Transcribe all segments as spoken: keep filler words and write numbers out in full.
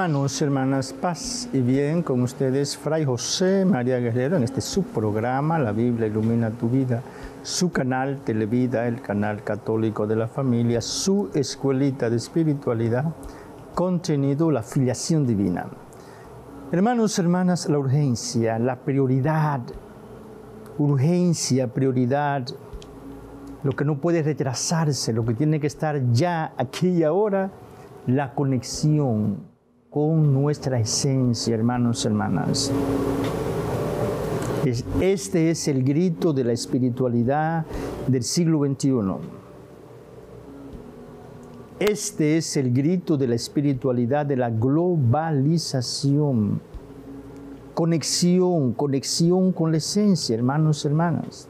Hermanos, hermanas, paz y bien con ustedes, Fray José María Guerrero, en este subprograma, La Biblia Ilumina Tu Vida, su canal Televida, el canal católico de la familia, su escuelita de espiritualidad, contenido, la filiación divina. Hermanos, hermanas, la urgencia, la prioridad, urgencia, prioridad, lo que no puede retrasarse, lo que tiene que estar ya, aquí y ahora, la conexión con nuestra esencia, hermanos, hermanas. Este es el grito de la espiritualidad del siglo veintiuno. Este es el grito de la espiritualidad de la globalización. Conexión, conexión con la esencia, hermanos, hermanas.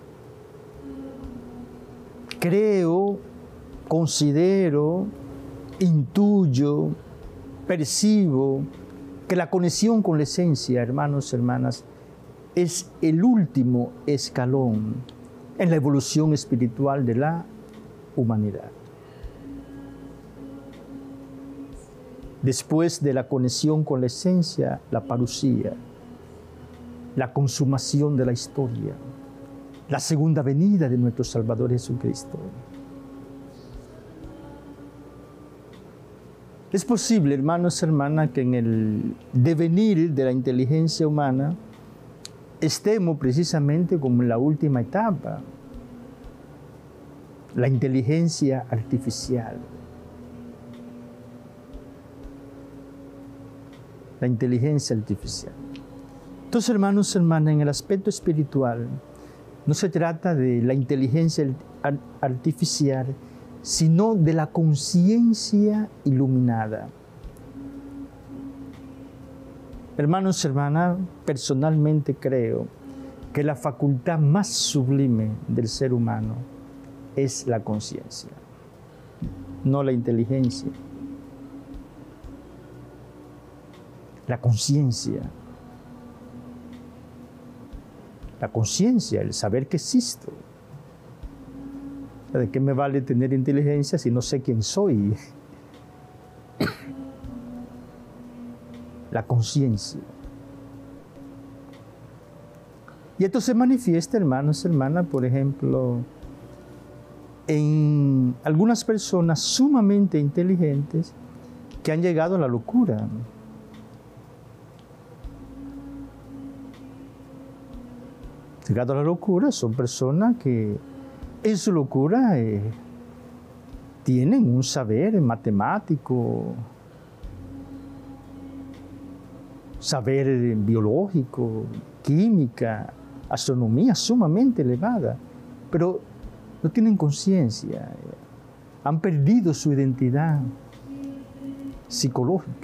Creo, considero, intuyo, percibo que la conexión con la esencia, hermanos, hermanas, es el último escalón en la evolución espiritual de la humanidad. Después de la conexión con la esencia, la parusía, la consumación de la historia, la segunda venida de nuestro Salvador Jesucristo. Es posible, hermanos, hermanas, que en el devenir de la inteligencia humana estemos precisamente como en la última etapa, la inteligencia artificial. La inteligencia artificial. Entonces, hermanos, hermanas, en el aspecto espiritual, no se trata de la inteligencia artificial, sino de la conciencia iluminada. Hermanos, hermanas, personalmente creo que la facultad más sublime del ser humano es la conciencia, no la inteligencia. La conciencia. La conciencia, el saber que existo. ¿De qué me vale tener inteligencia si no sé quién soy? La conciencia. Y esto se manifiesta, hermanos, hermanas, por ejemplo, en algunas personas sumamente inteligentes que han llegado a la locura. Llegado a la locura son personas que en su locura eh, tienen un saber matemático, saber biológico, química, astronomía sumamente elevada, pero no tienen conciencia, han perdido su identidad psicológica.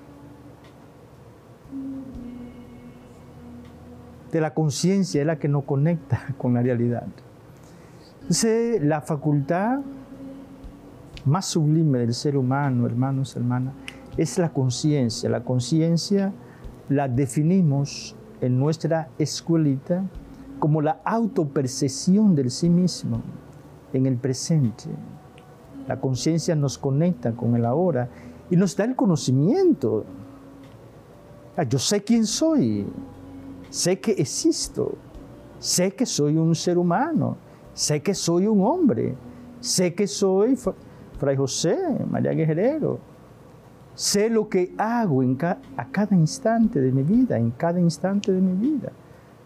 De la conciencia es la que nos conecta con la realidad. Entonces, la facultad más sublime del ser humano, hermanos, hermanas, es la conciencia. La conciencia la definimos en nuestra escuelita como la autopercepción del sí mismo en el presente. La conciencia nos conecta con el ahora y nos da el conocimiento. Yo sé quién soy, sé que existo, sé que soy un ser humano, sé que soy un hombre, sé que soy Fray José María Guerrero, sé lo que hago en ca a cada instante de mi vida, en cada instante de mi vida.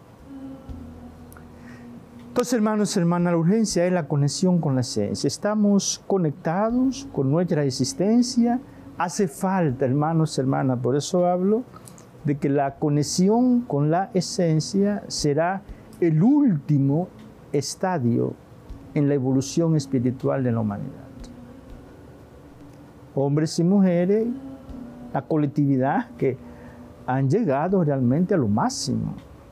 Entonces, hermanos, hermanas, la urgencia es la conexión con la esencia. Estamos conectados con nuestra existencia. Hace falta, hermanos, hermanas, por eso hablo de que la conexión con la esencia será el último estadio en la evolución espiritual de la humanidad. Hombres y mujeres, la colectividad que han llegado realmente a lo máximo,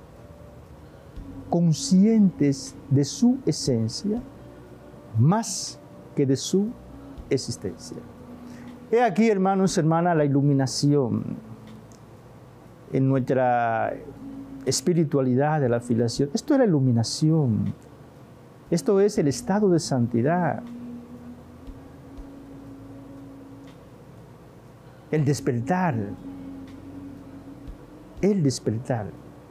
conscientes de su esencia más que de su existencia. He aquí, hermanos y hermanas, la iluminación en nuestra espiritualidad de la filiación. Esto es la iluminación. Esto es el estado de santidad. El despertar el despertar,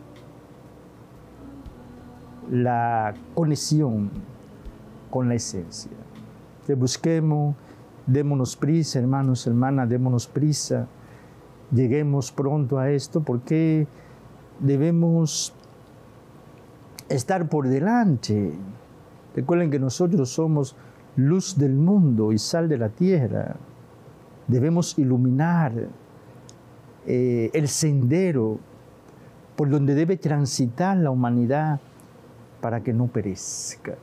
la conexión con la esencia. Que busquemos, démonos prisa, hermanos, hermanas, démonos prisa, lleguemos pronto a esto, porque debemos estar por delante. Recuerden que nosotros somos luz del mundo y sal de la tierra. Debemos iluminar eh, el sendero por donde debe transitar la humanidad para que no perezca.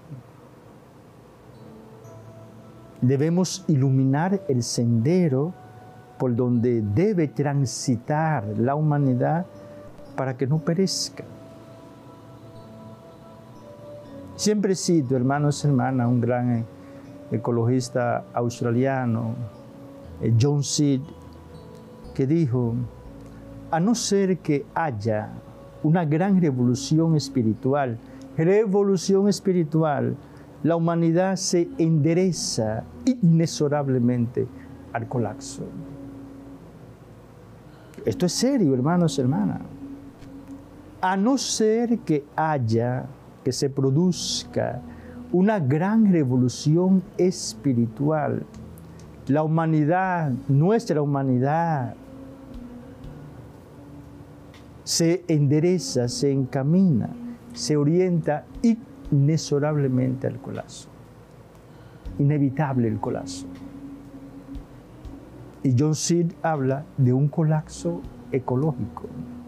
Debemos iluminar el sendero por donde debe transitar la humanidad para que no perezca. Siempre cito, hermanos y hermanas, un gran ecologista australiano, John Seed, que dijo: a no ser que haya una gran revolución espiritual, revolución espiritual, la humanidad se endereza inexorablemente al colapso. Esto es serio, hermanos y hermanas. A no ser que haya, que se produzca una gran revolución espiritual, la humanidad, nuestra humanidad, se endereza, se encamina, se orienta inexorablemente al colapso. Inevitable el colapso. Y John Seed habla de un colapso ecológico.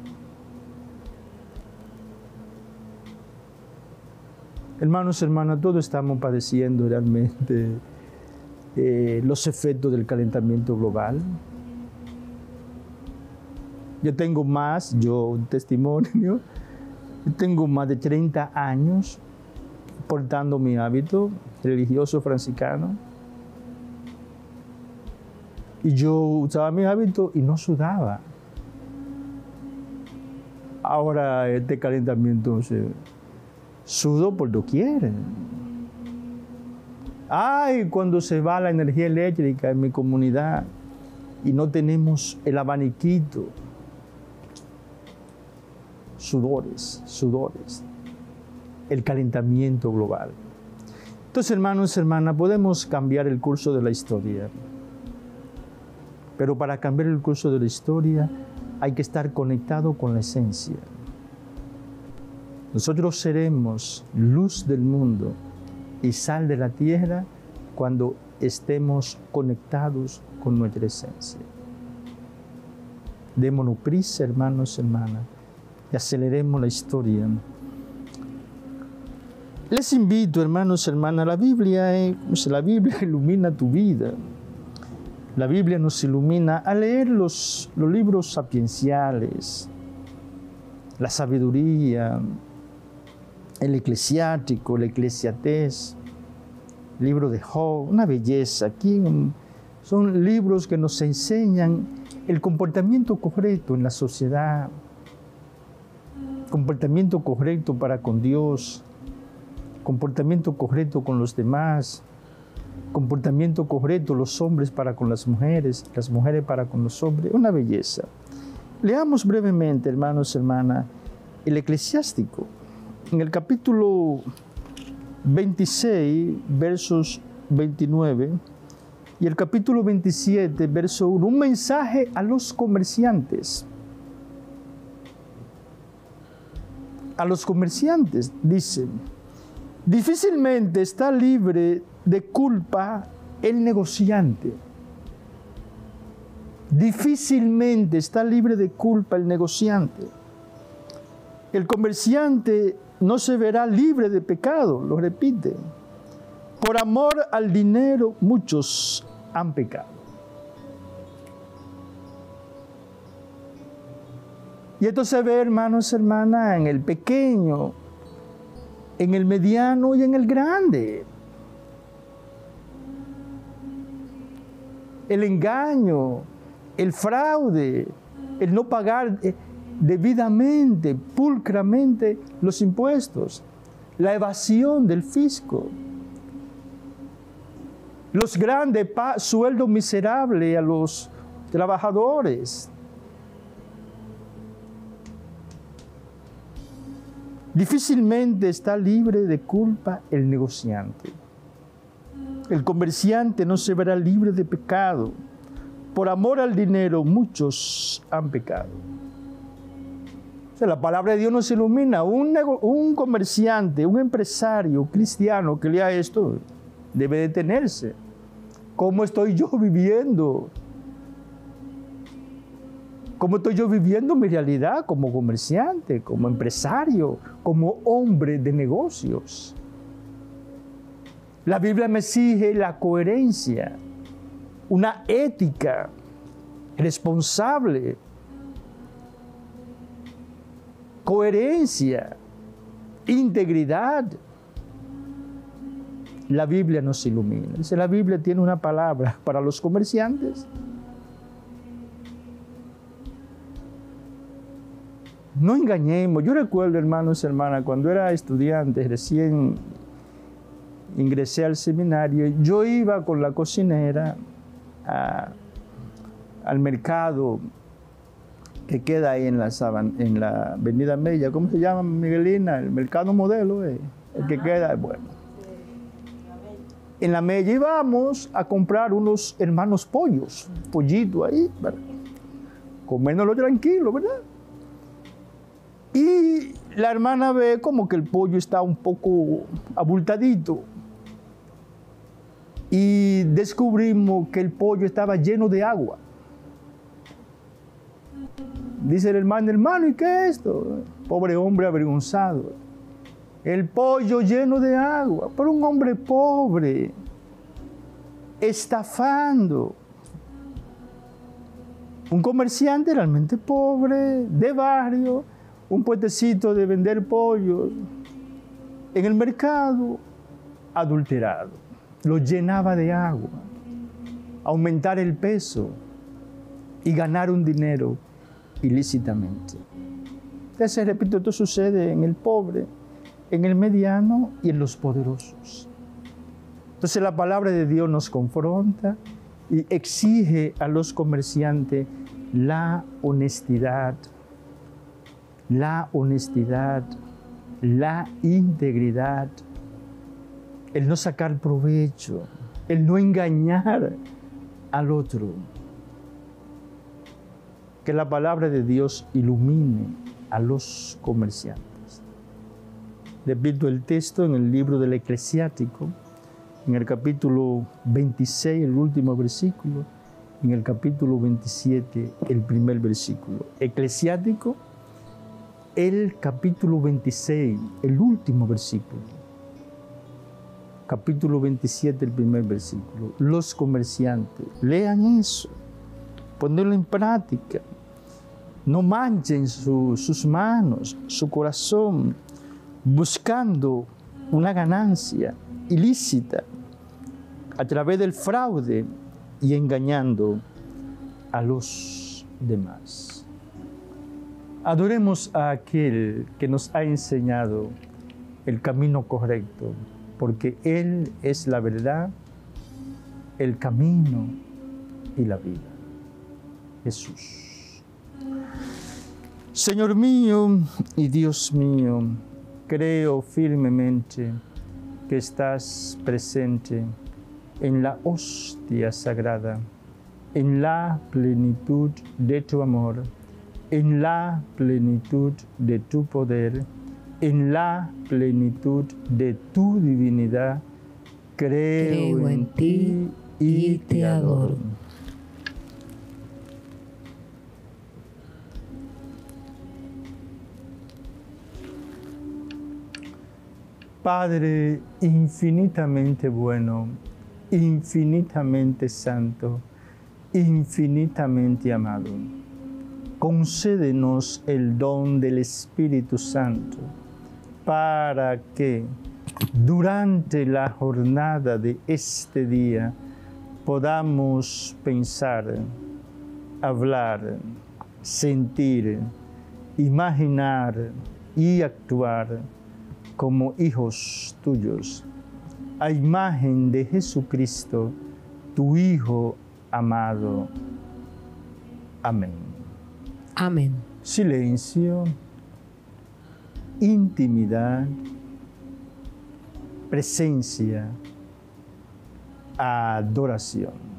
Hermanos, hermanas, todos estamos padeciendo realmente eh, los efectos del calentamiento global. Yo tengo más, yo un testimonio, yo tengo más de treinta años portando mi hábito religioso franciscano. Y yo usaba mi hábito y no sudaba. Ahora este calentamiento se sudo por doquier. Ay, cuando se va la energía eléctrica en mi comunidad y no tenemos el abaniquito. Sudores, sudores. El calentamiento global. Entonces, hermanos y hermanas, podemos cambiar el curso de la historia. Pero para cambiar el curso de la historia hay que estar conectado con la esencia. Nosotros seremos luz del mundo y sal de la tierra cuando estemos conectados con nuestra esencia. Démonos prisa, hermanos y hermanas, y aceleremos la historia. Les invito, hermanos y hermanas, la Biblia, eh, la Biblia ilumina tu vida. La Biblia nos ilumina a leer los, los libros sapienciales, la sabiduría, el eclesiástico, el eclesiastés, el libro de Job, una belleza. Aquí son libros que nos enseñan el comportamiento correcto en la sociedad, comportamiento correcto para con Dios, comportamiento correcto con los demás, comportamiento correcto los hombres para con las mujeres, las mujeres para con los hombres, una belleza. Leamos brevemente, hermanos y hermanas, el eclesiástico. En el capítulo veintiséis, versos veintinueve, y el capítulo veintisiete, verso uno, un mensaje a los comerciantes. A los comerciantes, dice: difícilmente está libre de culpa el negociante. Difícilmente está libre de culpa el negociante. El comerciante no se verá libre de pecado, lo repite. Por amor al dinero, muchos han pecado. Y esto se ve, hermanos y hermanas, en el pequeño, en el mediano y en el grande. El engaño, el fraude, el no pagar debidamente, pulcramente los impuestos, la evasión del fisco, los grandes sueldos miserables a los trabajadores, Difícilmente está libre de culpa el negociante. El comerciante no se verá libre de pecado. Por amor al dinero, muchos han pecado. O sea, la palabra de Dios nos ilumina. Un, un comerciante, un empresario cristiano que lea esto, debe detenerse. ¿Cómo estoy yo viviendo? ¿Cómo estoy yo viviendo mi realidad como comerciante, como empresario, como hombre de negocios? La Biblia me exige la coherencia, una ética responsable, coherencia, integridad. La Biblia nos ilumina. Dice, la Biblia tiene una palabra para los comerciantes. No engañemos. Yo recuerdo, hermanos y hermanas, cuando era estudiante, recién ingresé al seminario, yo iba con la cocinera a, al mercado que queda ahí en la, Saban, en la Avenida Mella. ¿Cómo se llama, Miguelina? El mercado modelo, eh, el que queda, bueno. En la Mella íbamos a comprar unos hermanos pollos, pollito ahí, ¿verdad? Comérnoslo tranquilo, ¿verdad? Y la hermana ve como que el pollo está un poco abultadito. Y descubrimos que el pollo estaba lleno de agua. Dice el hermano, hermano, ¿y qué es esto? Pobre hombre avergonzado. El pollo lleno de agua, por un hombre pobre, estafando. Un comerciante realmente pobre, de barrio, un puestecito de vender pollos en el mercado, adulterado. Lo llenaba de agua, aumentar el peso y ganar un dinero ilícitamente. Entonces, repito, esto sucede en el pobre, en el mediano y en los poderosos. Entonces la palabra de Dios nos confronta y exige a los comerciantes la honestidad, la honestidad, la integridad, el no sacar provecho, el no engañar al otro. Que la palabra de Dios ilumine a los comerciantes. Repito el texto en el libro del Eclesiástico, en el capítulo veintiséis, el último versículo, en el capítulo veintisiete, el primer versículo. Eclesiástico, el capítulo veintiséis, el último versículo. Capítulo veintisiete, el primer versículo. Los comerciantes, lean eso, ponerlo en práctica. No manchen su, sus manos, su corazón, buscando una ganancia ilícita a través del fraude y engañando a los demás. Adoremos a aquel que nos ha enseñado el camino correcto, porque Él es la verdad, el camino y la vida. Jesús. Señor mío y Dios mío, creo firmemente que estás presente en la hostia sagrada, en la plenitud de tu amor, en la plenitud de tu poder, en la plenitud de tu divinidad. Creo, creo en ti y te adoro. Padre infinitamente bueno, infinitamente santo, infinitamente amado, concédenos el don del Espíritu Santo para que durante la jornada de este día podamos pensar, hablar, sentir, imaginar y actuar como hijos tuyos, a imagen de Jesucristo, tu Hijo amado. Amén. Amén. Silencio. intimidad, presencia, adoración.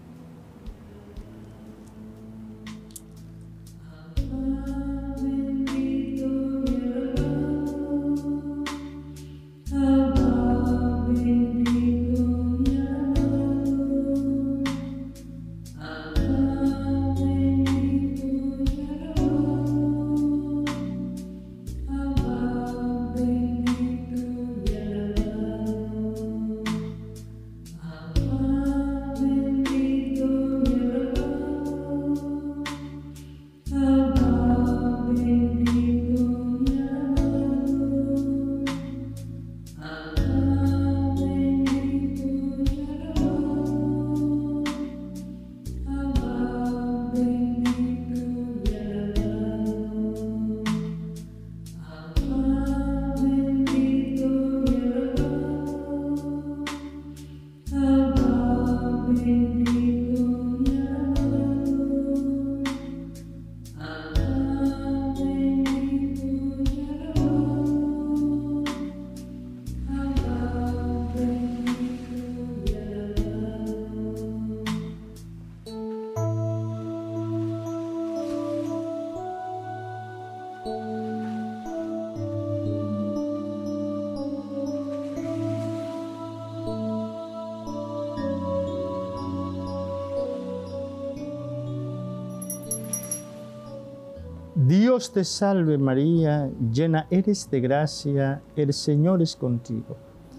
Dios te salve María, llena eres de gracia, el Señor es contigo.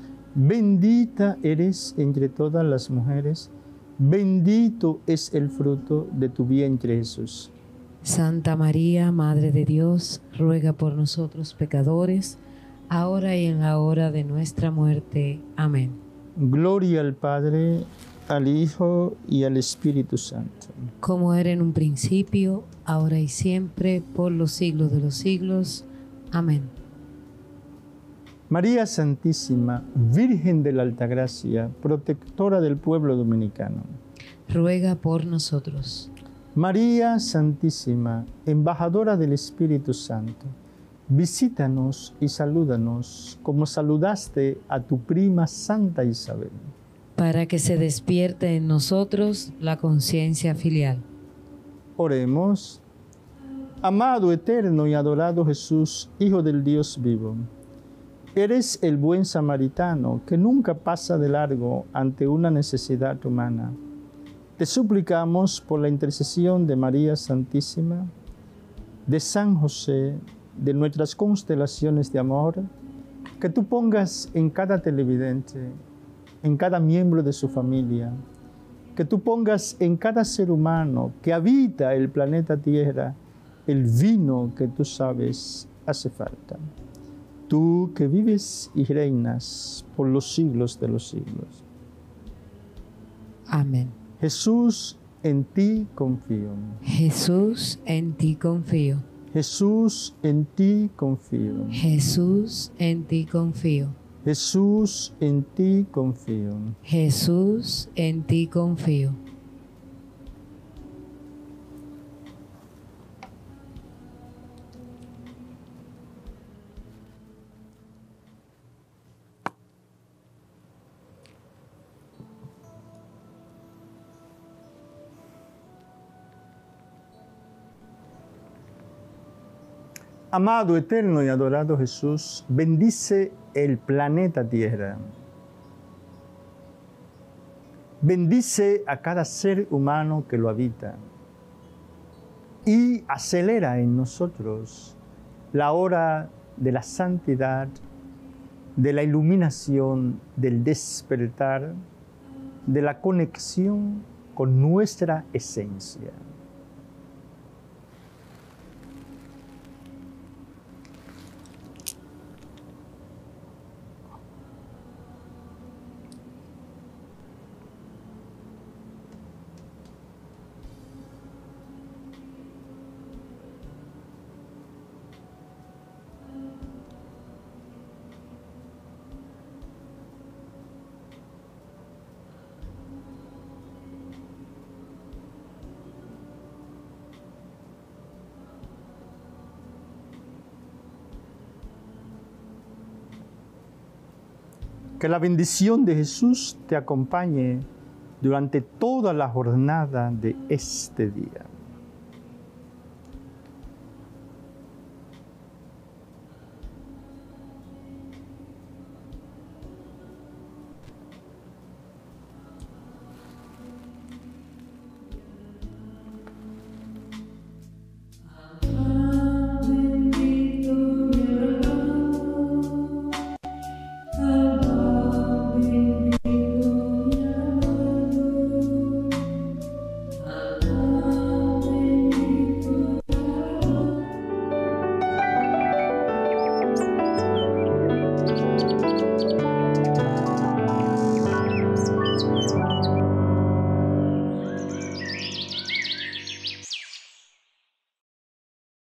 Bendita eres entre todas las mujeres, bendito es el fruto de tu vientre Jesús. Santa María, Madre de Dios, ruega por nosotros pecadores, ahora y en la hora de nuestra muerte. Amén. Gloria al Padre, al Hijo y al Espíritu Santo. Como era en un principio, ahora y siempre, por los siglos de los siglos. Amén. María Santísima, Virgen de la Altagracia, protectora del pueblo dominicano. Ruega por nosotros. María Santísima, embajadora del Espíritu Santo, visítanos y salúdanos como saludaste a tu prima Santa Isabel. Para que se despierte en nosotros la conciencia filial. Oremos. Amado, eterno y adorado Jesús, Hijo del Dios vivo, eres el buen samaritano que nunca pasa de largo ante una necesidad humana. Te suplicamos por la intercesión de María Santísima, de San José, de nuestras constelaciones de amor, que tú pongas en cada televidente, en cada miembro de su familia, que tú pongas en cada ser humano que habita el planeta Tierra el vino que tú sabes hace falta. Tú que vives y reinas por los siglos de los siglos. Amén. Jesús, en ti confío. Jesús, en ti confío. Jesús, en ti confío. Jesús, en ti confío. Jesús, en ti confío. Jesús, en ti confío. Amado, eterno y adorado Jesús, bendice el planeta Tierra. Bendice a cada ser humano que lo habita y acelera en nosotros la hora de la santidad, de la iluminación, del despertar, de la conexión con nuestra esencia. Que la bendición de Jesús te acompañe durante toda la jornada de este día.